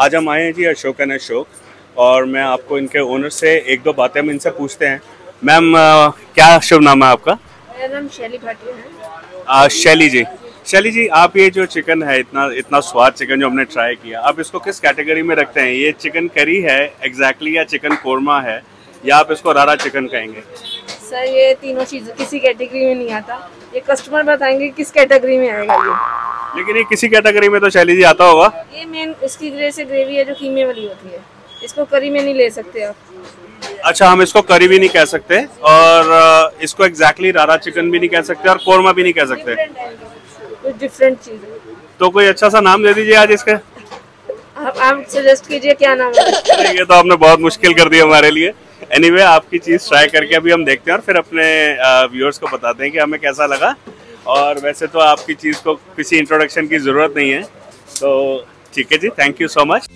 आज हम आए हैं जी अशोक एंड अशोक, और मैं आपको इनके ओनर से एक दो बातें हम इनसे पूछते हैं। मैम, क्या शुभ नाम है आपका? मेरा नाम शैली भाटिया है। शैली जी, आप ये जो चिकन है, इतना इतना स्वाद चिकन जो हमने ट्राई किया, आप इसको किस कैटेगरी में रखते हैं? ये चिकन करी है एग्जैक्टली, या चिकन कोरमा है, या आप इसको रारा चिकन कहेंगे? सर, ये तीनों चीज़ किसी कैटेगरी में नहीं आता। ये कस्टमर बताएंगे किस कैटेगरी में आएगा ये। लेकिन ये किसी कैटेगरी में तो शैली जी आता होगा। ये मेन इसकी जैसे ग्रेवी है जो कीमे वाली होती है, इसको करी में नहीं ले सकते आप। अच्छा, हम इसको करी भी नहीं कह सकते, और इसको एग्जैक्टली रारा चिकन भी नहीं कह सकते, और कोरमा भी नहीं कह सकते। कुछ डिफरेंट चीज़ है। तो कोई अच्छा सा नाम दे दीजिए आज इसके। आप सजेस्ट कीजिए क्या नाम है। ये तो आपने बहुत मुश्किल कर दिया हमारे लिए। एनीवे, आपकी चीज़ ट्राई करके अभी हम देखते हैं और फिर अपने व्यूअर्स को बताते हैं कि हमें कैसा लगा। और वैसे तो आपकी चीज़ को किसी इंट्रोडक्शन की ज़रूरत नहीं है, तो ठीक है जी, थैंक यू सो मच।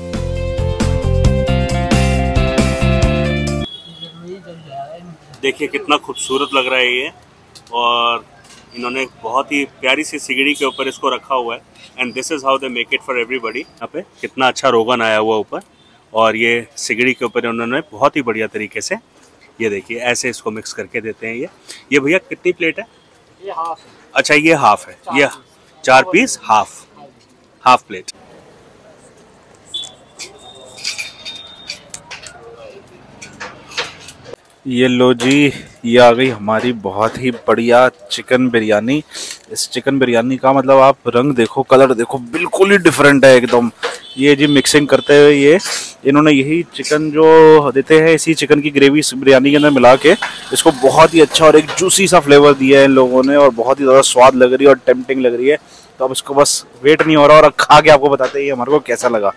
देखिए कितना खूबसूरत लग रहा है ये, और इन्होंने बहुत ही प्यारी सी सिगड़ी के ऊपर इसको रखा हुआ है। And this is how they make it for everybody. यहाँ पे कितना अच्छा रोगन आया हुआ ऊपर, और ये सिगड़ी के ऊपर उन्होंने बहुत ही बढ़िया तरीके से, ये देखिए ऐसे इसको मिक्स करके देते हैं। ये भैया कितनी प्लेट है? ये हाफ। अच्छा, ये हाफ है, ये 4 पीस हाफ प्लेट। ये लो जी, ये आ गई हमारी बहुत ही बढ़िया चिकन बिरयानी। इस चिकन बिरयानी का मतलब आप रंग देखो, कलर देखो, बिल्कुल ही डिफरेंट है एकदम। ये जी मिक्सिंग करते हुए ये इन्होंने यही चिकन जो देते हैं, इसी चिकन की ग्रेवी इस बिरयानी के अंदर मिला के इसको बहुत ही अच्छा और एक जूसी सा फ्लेवर दिया है इन लोगों ने, और बहुत ही ज़्यादा स्वाद लग रही है और टेम्पटिंग लग रही है। तो अब इसको बस वेट नहीं हो रहा, और खा के आपको बताते हैं हमारे को कैसा लगा।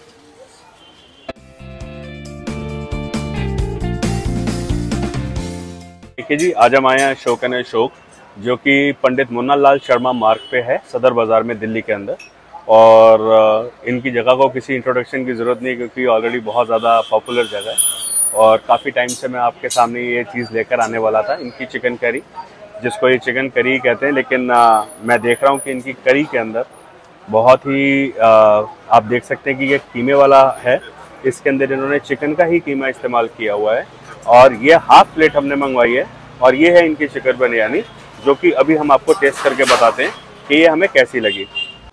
देखिए जी, आज हम आए हैं अशोक एंड अशोक, जो कि पंडित मुन्ना लाल शर्मा मार्ग पे है, सदर बाज़ार में, दिल्ली के अंदर। और इनकी जगह को किसी इंट्रोडक्शन की ज़रूरत नहीं, क्योंकि ऑलरेडी बहुत ज़्यादा पॉपुलर जगह है। और काफ़ी टाइम से मैं आपके सामने ये चीज़ लेकर आने वाला था, इनकी चिकन करी, जिसको ये चिकन करी कहते हैं। लेकिन मैं देख रहा हूँ कि इनकी करी के अंदर बहुत ही आप देख सकते हैं कि ये कीमे वाला है। इसके अंदर इन्होंने चिकन का ही कीमा इस्तेमाल किया हुआ है, और ये हाफ प्लेट हमने मंगवाई है। और ये है इनकी चिकन बिरयानी, जो कि अभी हम आपको टेस्ट करके बताते हैं कि ये हमें कैसी लगी।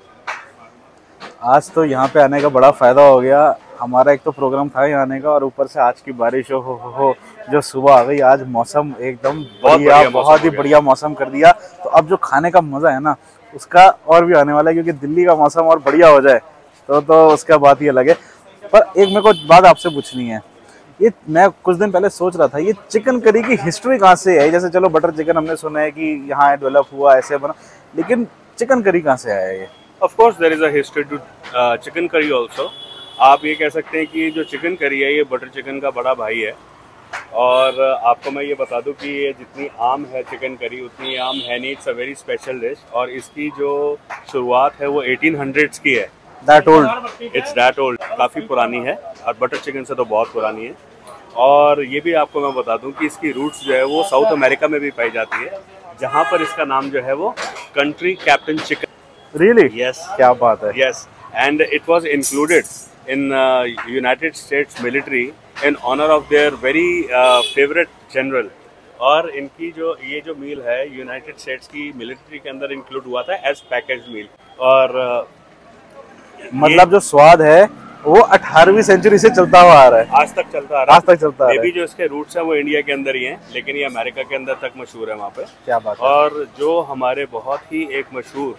आज तो यहाँ पे आने का बड़ा फ़ायदा हो गया। हमारा एक तो प्रोग्राम था यहाँ आने का, और ऊपर से आज की बारिश हो जो सुबह आ गई। आज मौसम एकदम बढ़िया, बहुत ही बढ़िया मौसम कर दिया। तो अब जो खाने का मज़ा है ना, उसका और भी आने वाला है, क्योंकि दिल्ली का मौसम और बढ़िया हो जाए तो उसका बात ही अलग है। पर एक मेरे को बात आपसे पूछनी है। ये मैं कुछ दिन पहले सोच रहा था, ये चिकन करी की हिस्ट्री कहाँ से है? जैसे चलो बटर चिकन हमने सुना है कि यहाँ डेवलप हुआ, ऐसे बना, लेकिन चिकन करी कहाँ से आया ये? Of course there is a history to chicken curry also. आप ये कह सकते हैं कि जो चिकन करी है, ये बटर चिकन का बड़ा भाई है। और आपको मैं ये बता दूं कि ये जितनी आम है चिकन करी, उतनी आम है नहीं। It's a very special dish, और इसकी जो शुरुआत है वो 1800s की है। That old? It's that old, काफ़ी पुरानी है, और बटर चिकन से तो बहुत पुरानी है। और ये भी आपको मैं बता दूं कि इसकी रूट्स जो है वो साउथ अमेरिका में भी पाई जाती है, जहाँ पर इसका नाम जो है वो country captain chicken. Really? Yes, क्या बात है। Yes, and it was included in United States military in honour of their very favourite general. और इनकी जो ये जो मील है, यूनाइटेड स्टेट्स की मिलिट्री के अंदर इंक्लूड हुआ था एज पैकेज मील। और मतलब जो स्वाद है वो 18वीं सेंचुरी से चलता हुआ आ रहा है, आज तक चलता आ रहा है। आज तक चलता आ रहा है। भी जो इसके रूट्स हैं वो इंडिया के अंदर ही हैं, लेकिन ये अमेरिका के अंदर तक मशहूर है वहाँ पे। क्या बात है। और जो हमारे बहुत ही एक मशहूर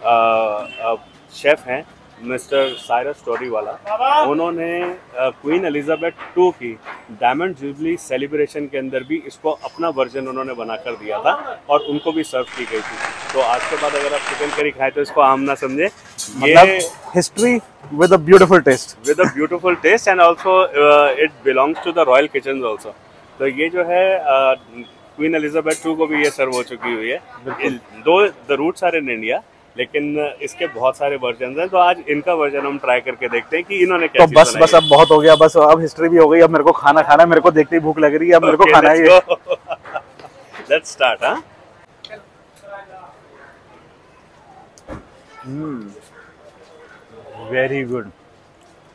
शेफ हैं, मिस्टर साइरस स्टोरी वाला, उन्होंने क्वीन एलिजाबेथ II की डायमंड जुबली सेलिब्रेशन के अंदर भी इसको अपना वर्जन उन्होंने बनाकर दिया था, और उनको भी सर्व की गई थी। तो आज के बाद अगर आप चिकन करी खाएं तो इसको आम ना समझे। ये history with a beautiful taste, and also it belongs to the royal kitchen also. तो ये जो है क्वीन एलिजाबेथ II को भी ये सर्व हो चुकी हुई है। Though the roots are in India, लेकिन इसके बहुत सारे वर्जन हैं। तो आज इनका वर्जन हम ट्राई करके देखते हैं कि इन्होंने क्या। तो बस अब बहुत हो गया, बस अब हिस्ट्री भी हो गई। अब मेरे को खाना है, मेरे को देखते ही भूख लग रही है, अब मेरे को खाना है। Let's start. हाँ, वेरी गुड।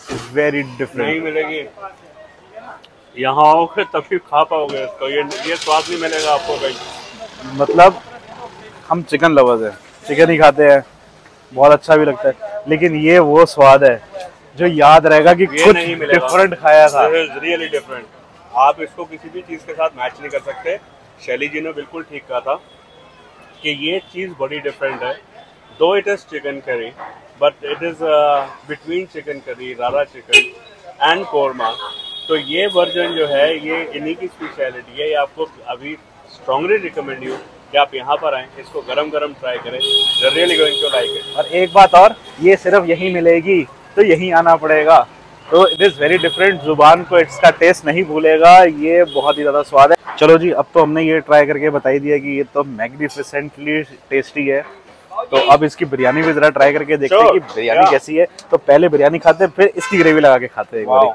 Very different. नहीं मिलेगी, यहाँ आओगे तभी खा पाओगे इसको, ये स्वाद नहीं मिलेगा आपको कहीं। मतलब हम चिकन लवर्स हैं, चिकन ही खाते हैं, बहुत अच्छा भी लगता है, लेकिन ये वो स्वाद है जो याद रहेगा कि कुछ डिफरेंट खाया था। Really different. आप इसको किसी भी चीज के साथ मैच नहीं कर सकते। शैली जी ने बिल्कुल ठीक कहा था कि ये चीज बड़ी डिफरेंट है। Though it is chicken curry, but it is between chicken curry, rara chicken and korma. तो ये वर्जन जो है ये इन्हीं की स्पेशलिटी है। ये आपको अभी स्ट्रांगली रिकमेंड यू कि आप यहाँ पर आएं, इसको गरम गरम ट्राई करें। You really going to like it. और एक बात और, ये सिर्फ यहीं मिलेगी तो यहीं आना पड़ेगा। तो इट इज़ वेरी डिफरेंट, जुबान को इसका टेस्ट नहीं भूलेगा, ये बहुत ही ज़्यादा स्वाद है। चलो जी, अब तो हमने ये ट्राई करके बता ही दिया कि ये तो मैग्निफिसेंटली टेस्टी है। तो अब इसकी बिरयानी भी ज़रा ट्राई करके देखते हैं कि बिरयानी कैसी है। तो पहले बिरयानी खाते हैं, फिर इसकी ग्रेवी लगा के खाते हैं एक बार।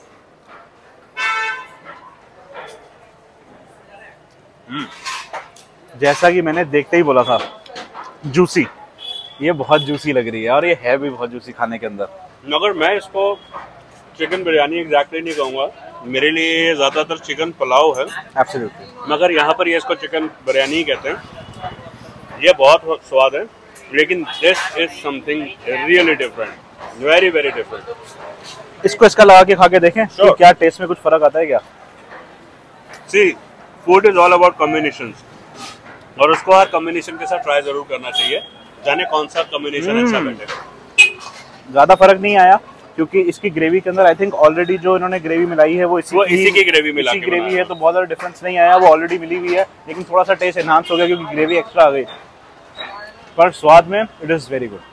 जैसा कि मैंने देखते ही बोला था, जूसी, ये बहुत जूसी लग रही है और ये है भी बहुत जूसी खाने के अंदर। मगर मैं इसको चिकन बिरयानी एग्जैक्टली नहीं कहूँगा, मेरे लिए ज़्यादातर चिकन पुलाव है। एब्सोल्युटली। मगर यहाँ पर ये इसको चिकन बिरयानी ही कहते हैं। ये बहुत स्वाद है, लेकिन this is something really different, very very different. इसको इसका लगा के खा के देखें कि क्या टेस्ट में कुछ फर्क आता है क्या। See, food is all about combinations, और उसको हर कॉम्बिनेशन के साथ ट्राई जरूर करना चाहिए, जाने कौन सा कॉम्बिनेशन अच्छा बैठेगा। ज़्यादा फर्क नहीं आया क्योंकि इसकी ग्रेवी के अंदर आई थिंक ऑलरेडी जो इन्होंने ग्रेवी मिलाई है वो इसी की ग्रेवी मिला के ग्रेवी है, तो बहुत ज़्यादा डिफरेंस नहीं आया। वो ऑलरेडी मिली हुई है, लेकिन थोड़ा सा टेस्ट एनहांस हो गया क्योंकि ग्रेवी एक्स्ट्रा आ गई, पर स्वाद में इट इज़ वेरी गुड।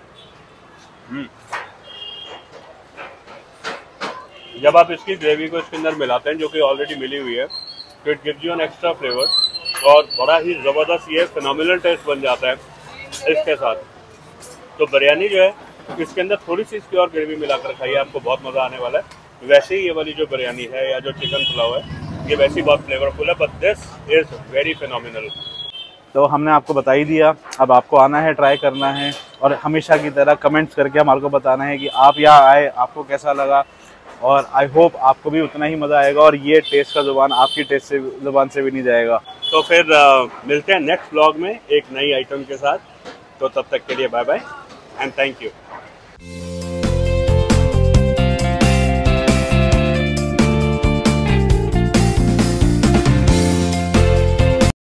जब आप इसकी ग्रेवी को इसके अंदर मिलाते हैं जो कि ऑलरेडी मिली हुई है, तो it gives you an extra flavour और बड़ा ही ज़बरदस्त ये फिनोमिनल टेस्ट बन जाता है इसके साथ। तो बिरयानी जो है इसके अंदर थोड़ी सी इसकी और ग्रेवी मिलाकर खाइए, आपको बहुत मज़ा आने वाला है। वैसे ही ये वाली जो बिरयानी है या जो चिकन पुलाव है, ये वैसे ही बहुत फ्लेवरफुल है, but this is very phenomenal. तो हमने आपको बता ही दिया, अब आपको आना है, ट्राई करना है और हमेशा की तरह कमेंट्स करके हमारे को बताना है कि आप यहाँ आए, आपको कैसा लगा। और आई होप आपको भी उतना ही मज़ा आएगा और ये टेस्ट का ज़ुबान आपकी टेस्ट से ज़ुबान से भी नहीं जाएगा। तो फिर मिलते हैं नेक्स्ट व्लॉग में एक नई आइटम के साथ। तो तब तक के लिए bye bye and thank you.